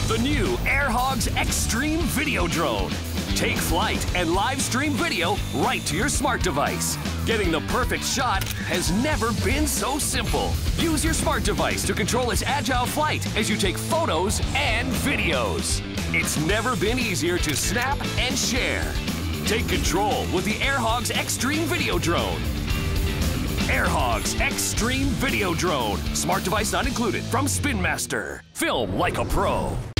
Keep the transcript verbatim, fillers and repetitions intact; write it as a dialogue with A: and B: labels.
A: The new Air Hogs Extreme Video Drone. Take flight and live stream video right to your smart device. Getting the perfect shot has never been so simple. Use your smart device to control its agile flight as you take photos and videos. It's never been easier to snap and share. Take control with the Air Hogs Extreme Video Drone. Air Hogs Extreme Video Drone. Smart device not included from Spin Master. Film like a pro.